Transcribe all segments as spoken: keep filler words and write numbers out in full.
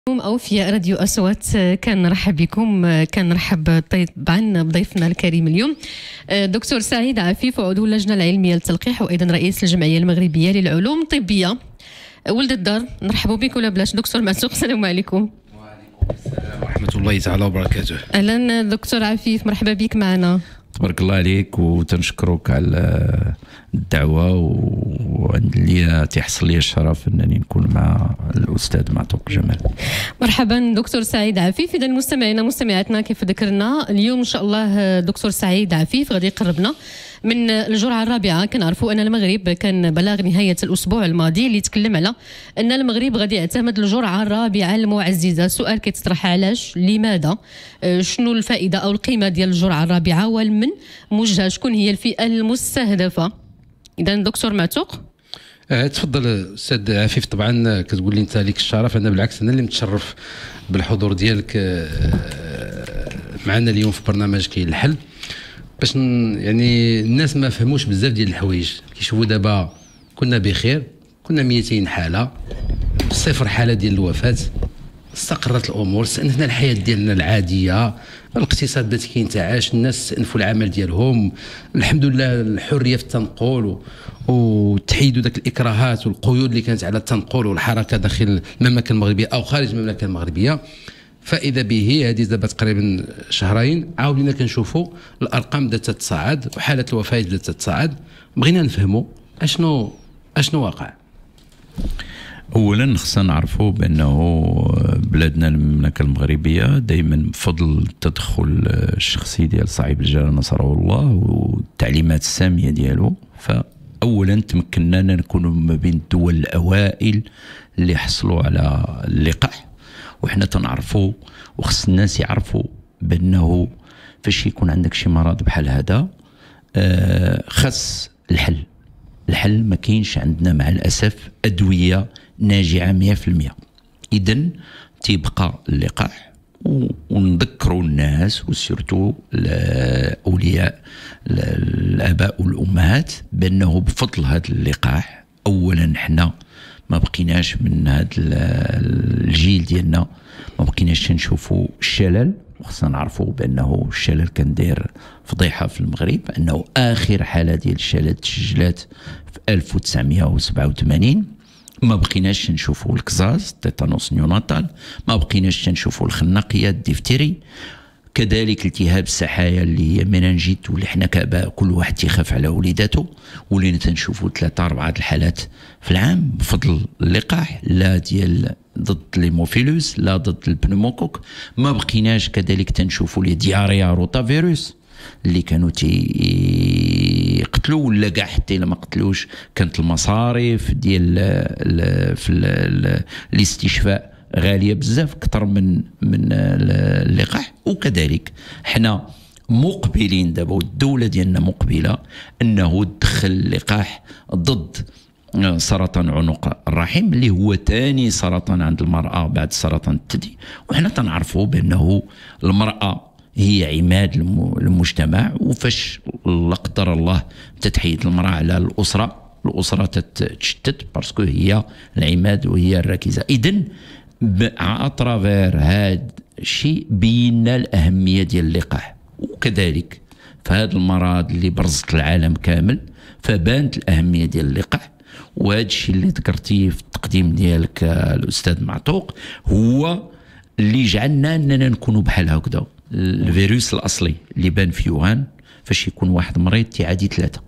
أوفياء راديو أصوات، كان نرحب بكم، كان نرحب طبعا بضيفنا الكريم اليوم دكتور سعيد عفيف، عضو اللجنة العلمية للتلقيح وأيضا رئيس الجمعية المغربية للعلوم الطبية ولد الدار. نرحبوا بك ولا بلاش دكتور معتوق؟ السلام عليكم. وعليكم السلام ورحمة الله تعالى وبركاته. أهلا دكتور عفيف، مرحبا بك معنا. تبارك الله عليك وتنشكرك على الدعوة، واللي تيحصل لي الشرف أنني نكون مع الأستاذ معتوق جمال. مرحبا دكتور سعيد عفيف. إذا مستمعينا مستمعاتنا كيف ذكرنا اليوم إن شاء الله دكتور سعيد عفيف غادي يقربنا من الجرعة الرابعة. كنعرفوا أن المغرب كان بلغ نهاية الأسبوع الماضي اللي تكلم على أن المغرب غادي يعتمد الجرعة الرابعة المعززة. سؤال كيتطرح علاش، لماذا، شنو الفائدة أو القيمة ديال الجرعة الرابعة والمن موجهة، شكون هي الفئة المستهدفة؟ إذا دكتور معتوق. أه تفضل استاذ عفيف. طبعا كتقول لي انت ليك الشرف، انا بالعكس انا اللي متشرف بالحضور ديالك معنا اليوم في برنامج كاين الحل، باش يعني الناس ما فهموش بزاف ديال الحوايج. كيشوفوا دابا كنا بخير، كنا مئتين حاله، صفر حاله ديال الوفاه، استقرت الامور، استأنفنا الحياه ديالنا العاديه، الاقتصاد بدا كينتعاش، الناس استأنفوا العمل ديالهم، الحمد لله الحريه في التنقل وتحيدوا ذاك الاكراهات والقيود اللي كانت على التنقل والحركه داخل المملكه المغربيه او خارج المملكه المغربيه. فاذا به هذه دابا تقريبا شهرين عاودنا كنشوفوا الارقام بدات تتصاعد وحاله الوفاه بدات تتصاعد. بغينا نفهموا اشنو اشنو واقع. اولا خصنا نعرفوا بانه بلادنا المملكه المغربيه دائما بفضل التدخل الشخصي ديال صاحب الجلاله نصره الله والتعليمات الساميه ديالو، فاولا تمكننا نكونوا ما بين الدول الاوائل اللي حصلوا على اللقاح. وحنا تنعرفوا وخص الناس يعرفوا بانه فاش يكون عندك شي مرض بحال هذا آه خاص الحل. الحل ما كاينش عندنا مع الاسف ادويه ناجعه مئة في المئة. اذا تيبقى اللقاح، ونذكروا الناس وسيرتو اولياء الاباء والامهات بانه بفضل هذا اللقاح اولا حنا ما بقيناش من هذا الجيل ديالنا ما بقيناش نشوفوا الشلل. وخصنا نعرفوا بانه الشلل كان داير فضيحه في المغرب، انه اخر حاله ديال الشلل تسجلات في ألف وتسعمئة وسبعة وثمانين. ما بقيناش نشوفوا الكزاز تيتانوس نيوناتال، ما بقيناش نشوفوا الخناقيه الدفتري، كذلك التهاب السحايا اللي هي مننجيت، واللي حنا كاباء كل واحد تيخاف على وليداته، ولينا تنشوفوا ثلاثه اربعه الحالات في العام بفضل اللقاح، لا ديال ضد ليموفيلوس لا ضد البنوموكوك. ما بقيناش كذلك تنشوفوا لي دياريا روتا فيروس اللي كانوا تيقتلوا، ولا كاع حتى الا ما قتلوش كانت المصاريف ديال في الاستشفاء غاليه بزاف اكثر من من اللقاح. وكذلك حنا مقبلين دابا والدوله ديالنا مقبله انه تدخل اللقاح ضد سرطان عنق الرحم اللي هو ثاني سرطان عند المراه بعد سرطان الثدي. وحنا تنعرفوا بانه المراه هي عماد المجتمع، وفاش لا قدر الله تتحيد المراه على الاسره، الاسره تتشتت باسكو هي العماد وهي الركيزه. اذن اترافير هذا الشيء بينا الاهميه ديال اللقاح. وكذلك فهذا المرض اللي برزت العالم كامل فبانت الاهميه ديال اللقاح. وهذا الشيء اللي ذكرتيه في التقديم ديالك الاستاذ معتوق هو اللي جعلنا اننا نكونوا بحال هكذا. الفيروس الاصلي اللي بان في يوهان فاش يكون واحد مريض تيعادي ثلاثه،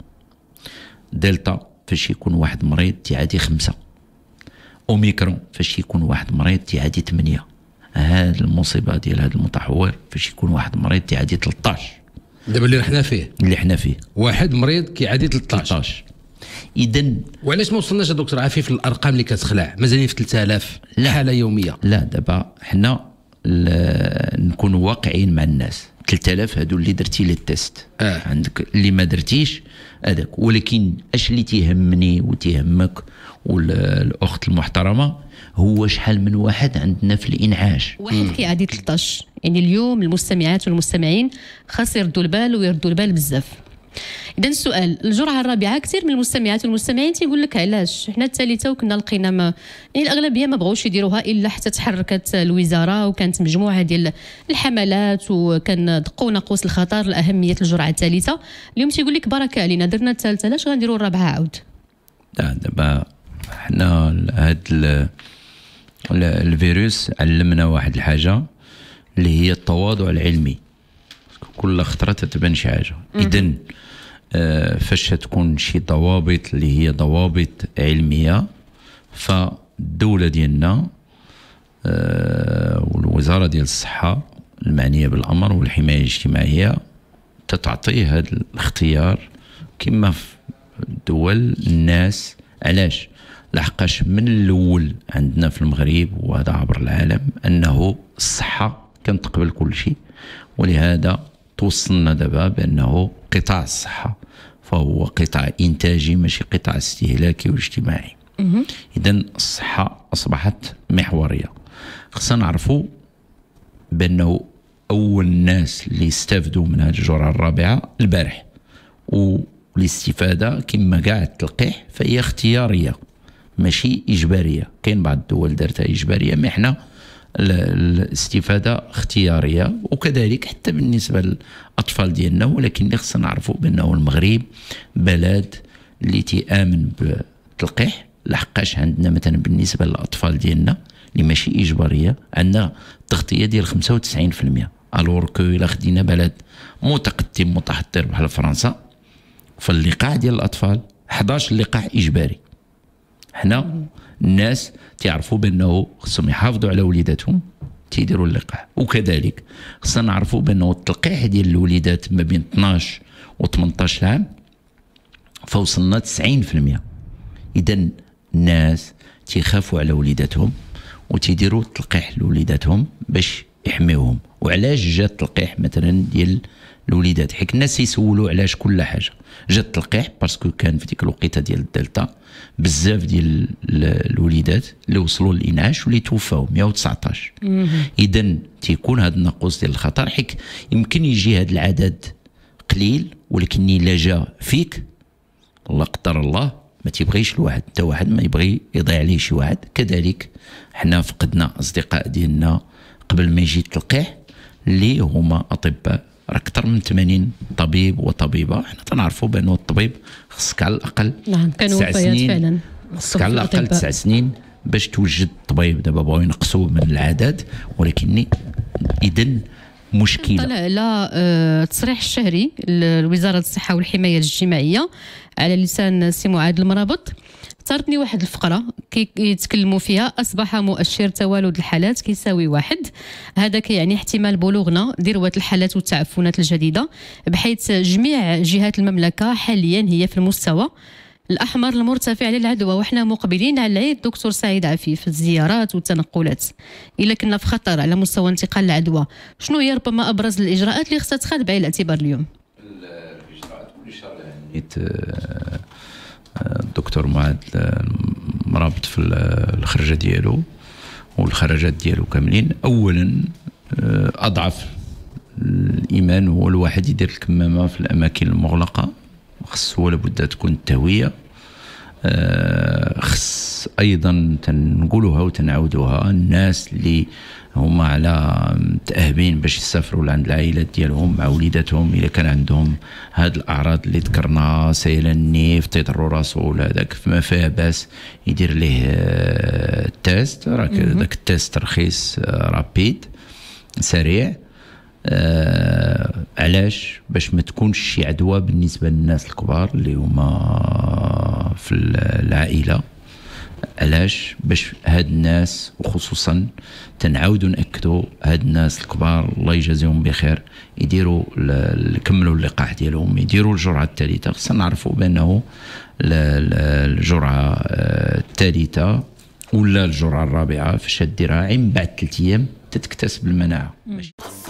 دلتا فاش يكون واحد مريض تيعادي خمسه، اوميكرون فاش يكون واحد مريض تيعادي ثمانيه. هذه المصيبه ديال هذا المتحور فاش يكون واحد مريض تيعادي ثلاثة عشر. دابا اللي حنا فيه اللي حنا فيه واحد مريض كيعادي ثلاثة عشر. ثلاثة عشر. اذا وعلاش ما وصلناش دكتور عفيف للارقام اللي كتخلع؟ مازالين في ثلاثة آلاف حاله يوميه. لا دابا حنا نكونوا واقعيين مع الناس. ثلاثة آلاف هادو اللي درتي لي التيست آه. عندك اللي ما درتيش هذاك. ولكن اش اللي تيهمني وتيهمك والاخت المحترمه هو شحال من واحد عندنا في الانعاش. واحد كيعادي ثلاثة عشر. يعني اليوم المستمعات والمستمعين خاص يردوا البال ويردوا البال بزاف. اذا السؤال الجرعه الرابعه كثير من المستمعات والمستمعين تيقول لك علاش حنا الثالثه وكنا لقينا ما يعني الاغلبيه ما بغاوش يديروها الا حتى تحركت الوزاره وكانت مجموعه ديال الحملات وكان دقوا ناقوس الخطر لاهميه الجرعه الثالثه. اليوم تيقول لك بركه علينا درنا الثالثه علاش غنديروا الرابعه عاود؟ لا دابا حنا هاد الفيروس علمنا واحد الحاجه اللي هي التواضع العلمي. كل خطره تتبان شي حاجه. اذا آه فاش تكون شي ضوابط اللي هي ضوابط علميه فالدوله ديالنا آه والوزاره ديال الصحه المعنيه بالامر والحمايه الاجتماعيه تتعطي هذا الاختيار كما في الدول الناس. علاش؟ لحقاش من الاول عندنا في المغرب وهذا عبر العالم انه الصحه كانت قبل كل شيء، ولهذا توصلنا دابا بانه قطاع الصحه فهو قطاع انتاجي ماشي قطاع استهلاكي واجتماعي. اذا الصحه اصبحت محوريه. خصنا نعرفوا بانه اول الناس اللي استفدوا من هذه الجرعه الرابعه البارح، والاستفاده كما كاع التلقيح فهي اختياريه ماشي اجباريه. كاين بعض الدول دارتها اجباريه، ما حنا الاستفاده اختياريه، وكذلك حتى بالنسبه للاطفال ديالنا. ولكن اللي خصنا نعرفوا بانه المغرب بلد اللي تيامن بالتلقيح، لحقاش عندنا مثلا بالنسبه للاطفال ديالنا اللي ماشي اجباريه عندنا تغطيه ديال خمسة وتسعين بالمئة، الور كو الا خدينا بلد متقدم متحضر بحال فرنسا فاللقاح ديال الاطفال احد عشر لقاح اجباري. حنا الناس تعرفوا بانه خصهم يحافظوا على وليداتهم تيديروا اللقاح، وكذلك خصنا نعرفوا بانه التلقيح ديال الوليدات ما بين اثناش و ثمنطاش عام فوصلنا تسعين بالمئة. اذا الناس تيخافوا على وليداتهم وتيديروا التلقيح لوليداتهم باش يحميوهم. وعلاش جا التلقيح مثلا ديال الوليدات؟ حيت الناس يسولوا علاش كل حاجه جا التلقيح باسكو كان في ديك الوقيته ديال الدلتا بزاف ديال الوليدات اللي وصلوا للانعاش واللي توفاو مئة وتسعطاش. اذا تيكون هذا النقص ديال الخطر. حيت يمكن يجي هذا العدد قليل، ولكن الا جا فيك الله قدر الله ما تيبغيش الواحد، حتى واحد ما يبغي يضيع عليه شي واحد. كذلك حنا فقدنا اصدقاء ديالنا قبل ما يجي التلقيح اللي هما اطباء، راه اكثر من ثمانين طبيب وطبيبه. حنا تنعرفوا بانه الطبيب خصك على الاقل نعم كانوا تسع سنين فعلا خصك على الاقل تسع سنين باش توجد طبيب. دابا بغاو ينقصوا من العدد، ولكن اذا مشكله. طلع على تصريح الشهري لوزاره الصحه والحمايه الاجتماعيه على لسان سي معاذ المرابط. اختارتني واحد الفقره كيتكلموا فيها اصبح مؤشر توالد الحالات كيساوي واحد. هذا كيعني احتمال بلوغنا ذروه الحالات والتعفنات الجديده، بحيث جميع جهات المملكه حاليا هي في المستوى الاحمر المرتفع للعدوى. وحنا مقبلين على العيد دكتور سعيد عفيف، الزيارات والتنقلات الا كنا في خطر على مستوى انتقال العدوى، شنو هي ربما ابرز الاجراءات اللي خصها تتخذ بعين الاعتبار اليوم؟ الاجراءات واللي شرعت الدكتور معاذ مرابط في الخرجه ديالو والخرجات ديالو كاملين. اولا اضعف الايمان هو الواحد يدير الكمامه في الاماكن المغلقه، خص ولا بد تكون التهويه. خص ايضا تنقولوها وتنعاودوها، الناس اللي هما على متاهبين باش يسافروا لعند العائلات ديالهم مع وليداتهم الا كان عندهم هاد الاعراض اللي ذكرنا، سيلان النيف، تيضروا راسو ولا هذاك، فما فيها باس يدير ليه التيست. راك داك التيست رخيص رابيد سريع. آه علاش؟ باش ما تكونش شي عدوى بالنسبه للناس الكبار اللي هما في العائله. علاش؟ باش هاد الناس، وخصوصا تنعاودوا ناكدوا هاد الناس الكبار الله يجازيهم بخير يديروا يكملوا اللقاح ديالهم، يديروا الجرعه الثالثه. خصنا نعرفوا بانه الجرعه الثالثه ولا الجرعه الرابعه فاش ديرها عين بعد ثلاث ايام تتكتسب المناعه.